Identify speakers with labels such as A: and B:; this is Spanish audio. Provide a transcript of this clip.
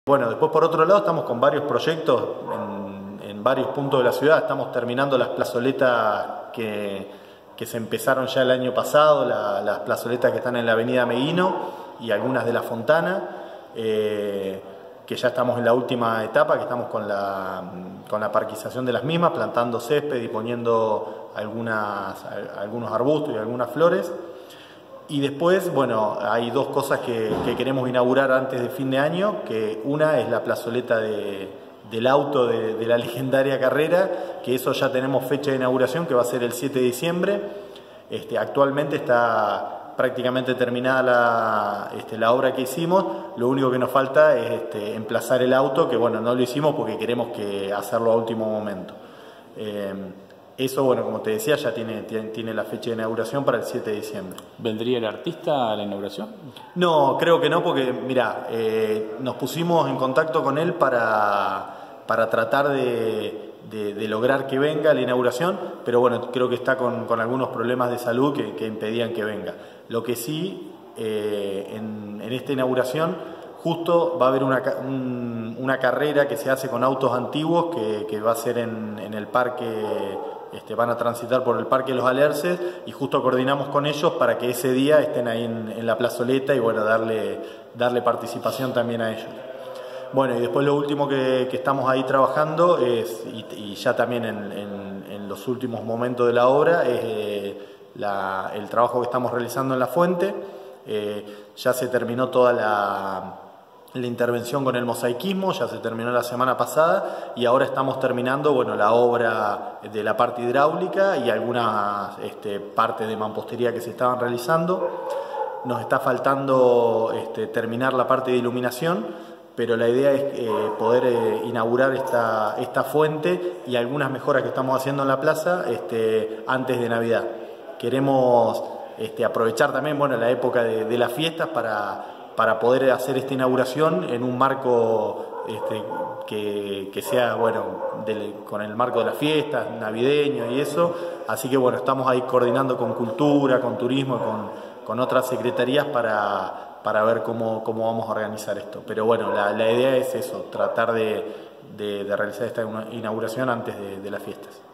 A: Bueno, después por otro lado estamos con varios proyectos en varios puntos de la ciudad. Estamos terminando las plazoletas que se empezaron ya el año pasado, las plazoletas que están en la avenida Meguino y algunas de la Fontana, que ya estamos en la última etapa, que estamos con la parquización de las mismas, plantando césped y poniendo algunos arbustos y algunas flores. Y después, bueno, hay dos cosas que queremos inaugurar antes de fin de año, que una es la plazoleta del auto de la legendaria carrera, que eso ya tenemos fecha de inauguración, que va a ser el 7 de diciembre. Actualmente está prácticamente terminada la obra que hicimos, lo único que nos falta es emplazar el auto, que bueno, no lo hicimos porque queremos hacerlo a último momento. Eso, bueno, como te decía, ya tiene la fecha de inauguración para el 7 de diciembre.
B: ¿Vendría el artista a la inauguración?
A: No, creo que no, porque mira, nos pusimos en contacto con él para tratar de lograr que venga a la inauguración, pero bueno, creo que está con algunos problemas de salud que impedían que venga. Lo que sí, en esta inauguración justo va a haber una carrera que se hace con autos antiguos que va a ser en el parque. Van a transitar por el Parque de los Alerces y justo coordinamos con ellos para que ese día estén ahí en la plazoleta y bueno, darle participación también a ellos. Bueno, y después lo último que estamos ahí trabajando y ya también en los últimos momentos de la obra, es el trabajo que estamos realizando en la fuente. Ya se terminó toda la intervención con el mosaicismo, ya se terminó la semana pasada y ahora estamos terminando, bueno, la obra de la parte hidráulica y algunas partes de mampostería que se estaban realizando. Nos está faltando terminar la parte de iluminación, pero la idea es poder inaugurar esta fuente y algunas mejoras que estamos haciendo en la plaza antes de Navidad. Queremos aprovechar también, bueno, la época de las fiestas para poder hacer esta inauguración en un marco que sea, bueno, con el marco de las fiestas, navideño y eso. Así que bueno, estamos ahí coordinando con Cultura, con Turismo, con otras secretarías para ver cómo vamos a organizar esto. Pero bueno, la idea es eso, tratar de realizar esta inauguración antes de las fiestas.